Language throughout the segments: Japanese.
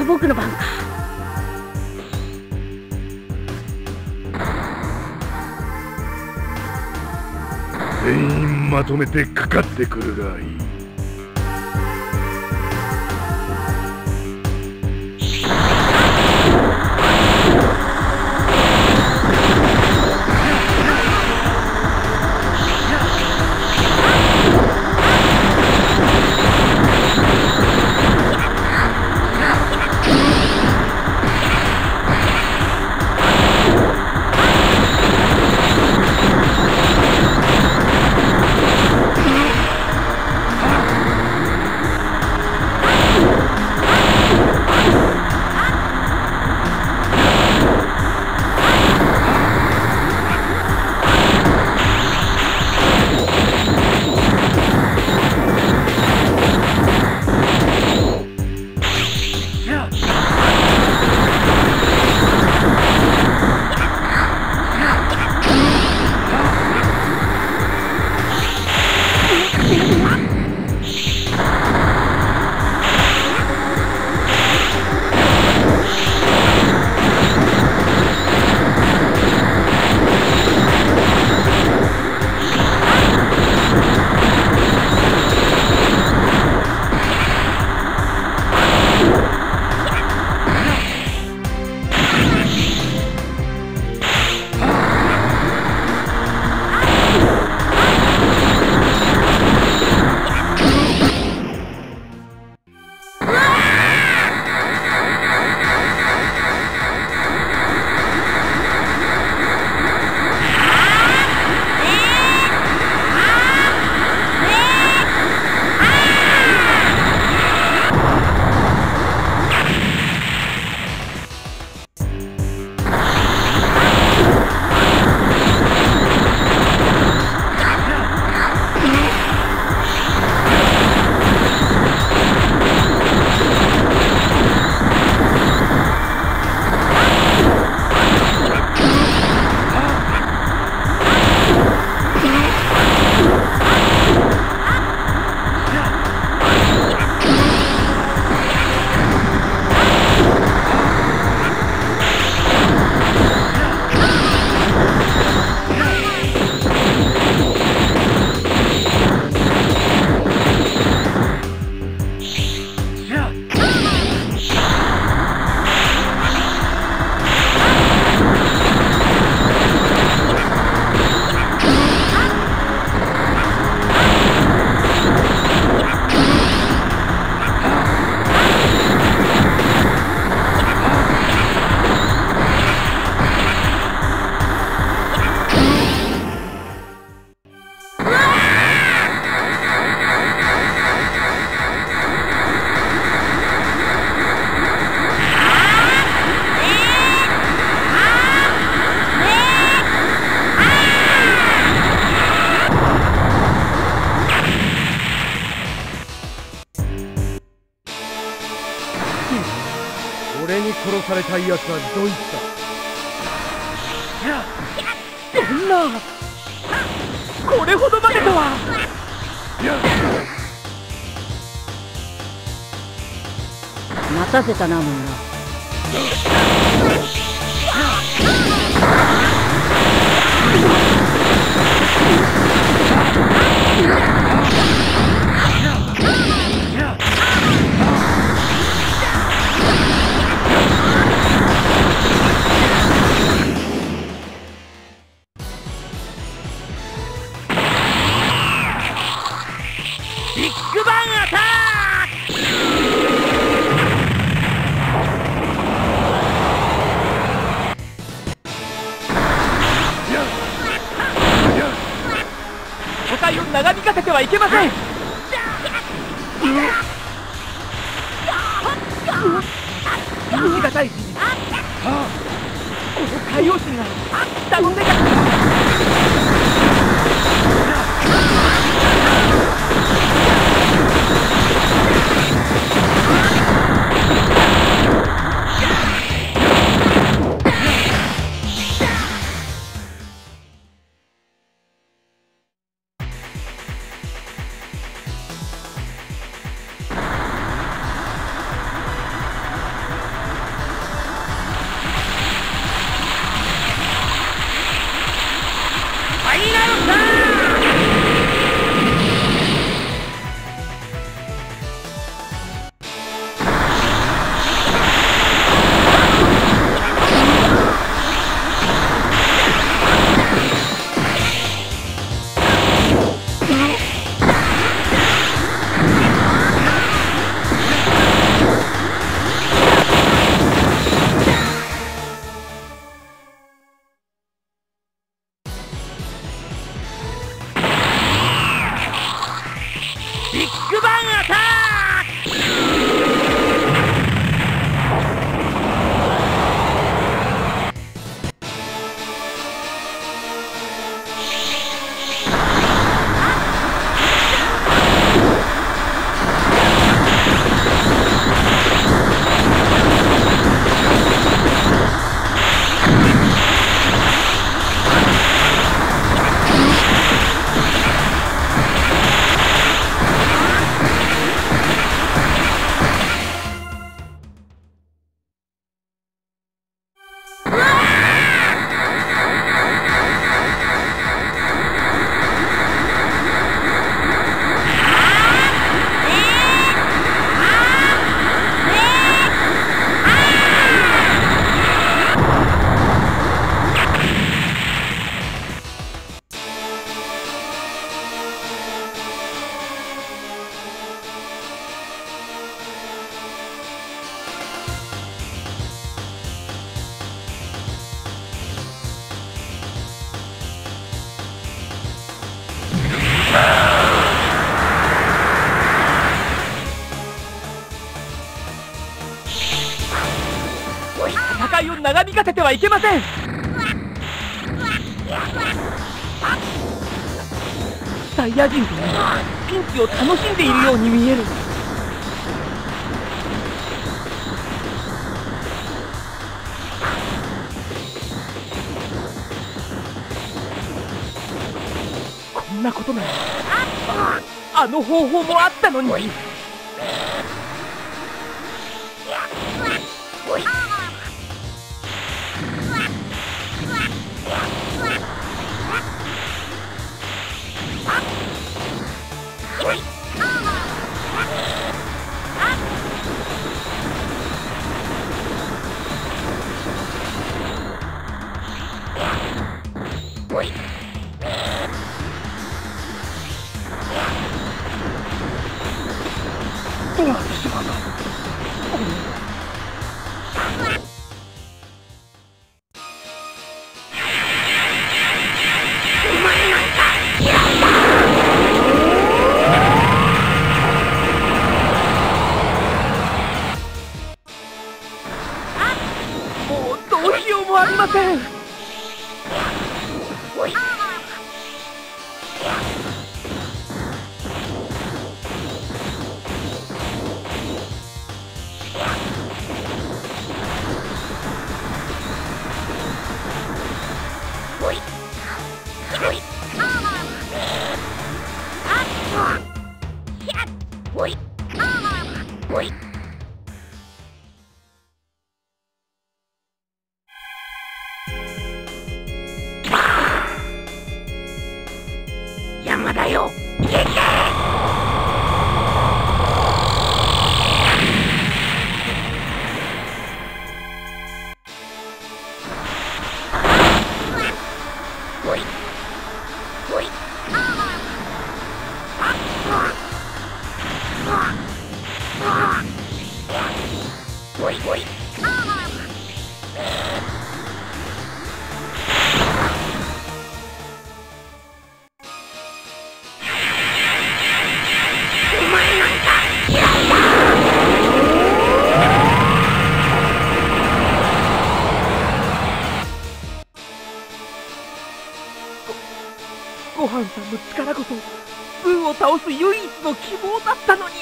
僕の番か。 全員まとめてかかってくるがいい。 俺に殺されたいやつはどいつだ。 そんなこれほどまでとは。待たせたな、みんな。 ビッグバンアタック！戦いを長引かせてはいけません。信じがたい事実。この海王神が頼んで戦いを長引かせてはいけません。サイヤ人とピンチを楽しんでいるように見える。こんなことならあの方法もあったのに。 どうなってしまうんだ。 もうどうしようもありません。 山だよ。 ごはんさんの力こそブーを倒す唯一の希望だったのに。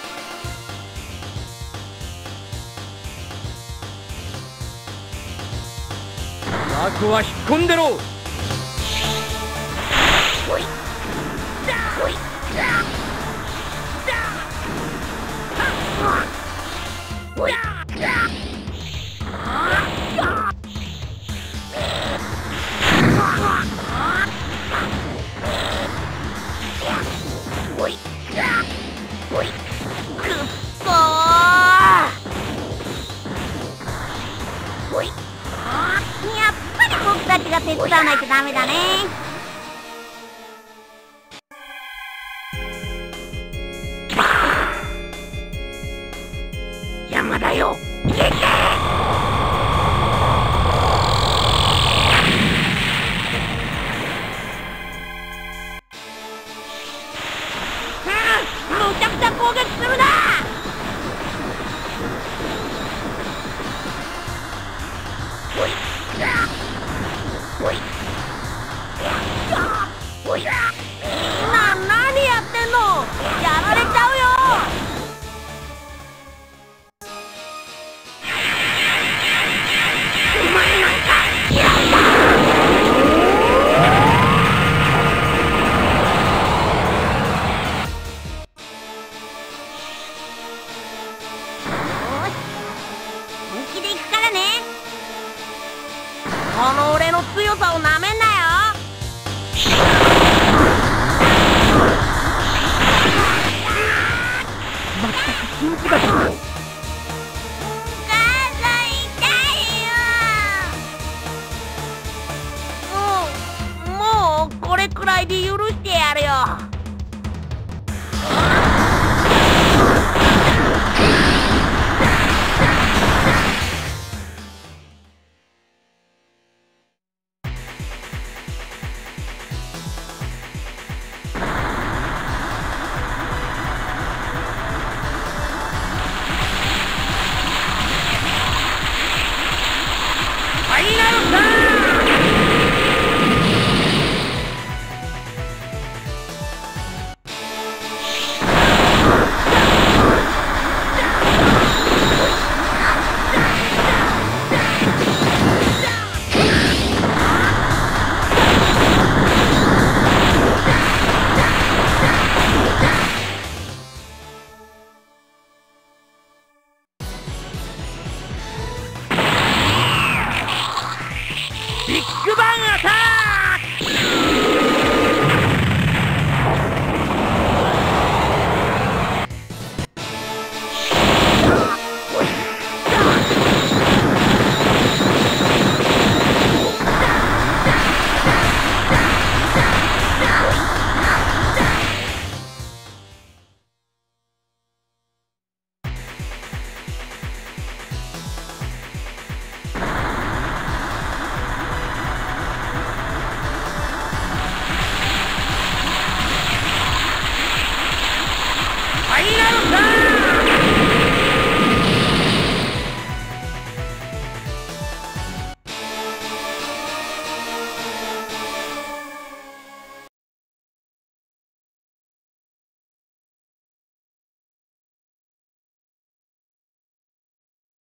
あとは引っ込んでろ。 やっぱり僕たちが手伝わないとダメだね。山だよ。むちゃくちゃ攻撃するな。何やってんの。やられちゃうよ。お前なんか嫌いだ。本気で行くからね。この俺の強さをなめんなよ。 まったく新姿だ。 お母さん痛いよ。もうこれくらいで許してやるよ。